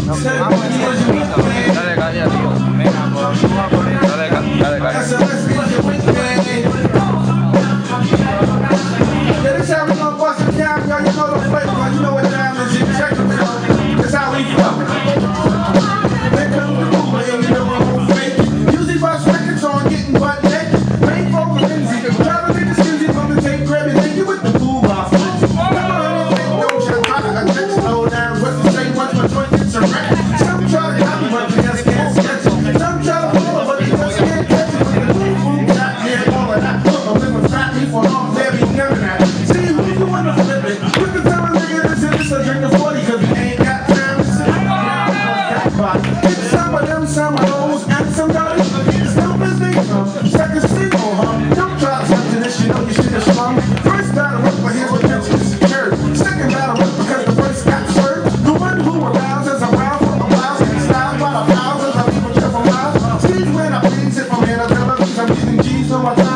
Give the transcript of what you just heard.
Dale, calle, amigo. Venga, dale, dale, calle. Yeah, this how we gonna bust it down, y'all. You know the flavor, you know what time is. Check it out. That's how we flow. Here comes the Uber, and you know I'm gonna fake it. Usually bust records on getting butt naked. Rain for Lindsay, cause driving in the skinzy from the tape grab and take it with the fool off. Never anything, don't you try to attack, slow down. What to say, what's my joint, it's a wreck. Some try to copy, but they just can't sketch it. Some try to follow, but they just can't catch it. With the fool, got here, all of that. Look, I'm living fat, me for long, there be never that. See who you wanna flip it. Quick to tell a nigga this and this, a drink of 40, cause we ain't got time to sit around. Get some of them, some of those, and some dollars. Still as they come, second single, huh? Don't try to touch this, you know you should have sprung. First battle up, but here's what gets secured. Second battle up, because the first got served. The one who arouses around for a while, and styles by the thousands, I'm even careful miles. Steve's when I please, if I'm in a television, I'm getting G's on my